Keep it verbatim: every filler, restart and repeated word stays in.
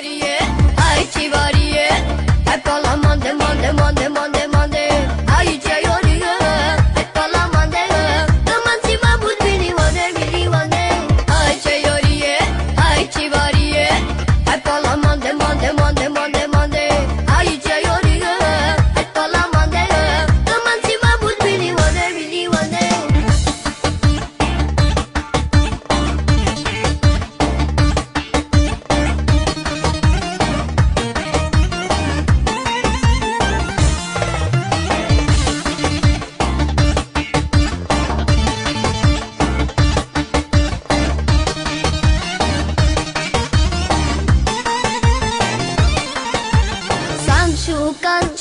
varie, aici varie. Hai pe la mande, mande, mande, mande, mande. Aici e orie, hai pe la mande. Că mă ții mai mult milioane, milioane. Aici e orie, aici varie. Hai pe la mande, mande, mande, mande, mande. Aici e orie, hai pe la mande. Că mă ții mai mult milioane, milioane. Jucat